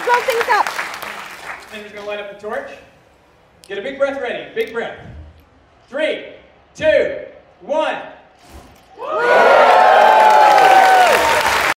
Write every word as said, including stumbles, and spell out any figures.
blow things up. And we're going to light up the torch. Get a big breath ready. Big breath. Three, two, one.